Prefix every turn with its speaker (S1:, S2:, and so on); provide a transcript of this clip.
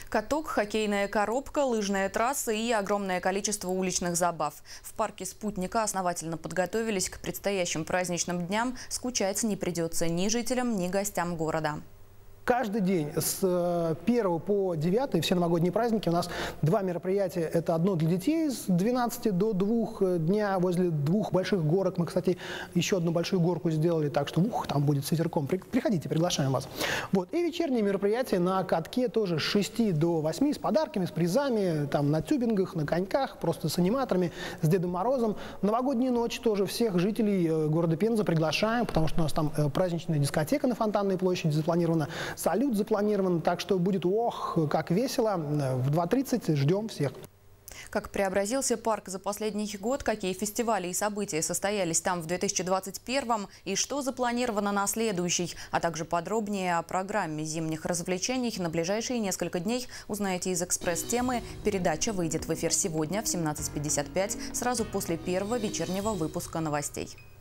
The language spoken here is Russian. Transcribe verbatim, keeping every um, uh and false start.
S1: Каток, хоккейная коробка, лыжная трасса и огромное количество уличных забав. В парке «Спутника» основательно подготовились к предстоящим праздничным дням. Скучать не придется ни жителям, ни гостям города.
S2: Каждый день с первого по девятый, все новогодние праздники, у нас два мероприятия. Это одно для детей с двенадцати до двух дня возле двух больших горок. Мы, кстати, еще одну большую горку сделали, так что ух, там будет с ветерком. Приходите, приглашаем вас. Вот. И вечерние мероприятия на катке тоже с шести до восьми, с подарками, с призами, там на тюбингах, на коньках, просто с аниматорами, с Дедом Морозом. Новогодние ночи тоже всех жителей города Пенза приглашаем, потому что у нас там праздничная дискотека на Фонтанной площади запланирована. Салют запланирован, так что будет, ох, как весело. В два тридцать ждем всех.
S1: Как преобразился парк за последний год, какие фестивали и события состоялись там в две тысячи двадцать первом и что запланировано на следующий, а также подробнее о программе зимних развлечений на ближайшие несколько дней узнаете из «Экспресс-темы». Передача выйдет в эфир сегодня в семнадцать пятьдесят пять, сразу после первого вечернего выпуска новостей.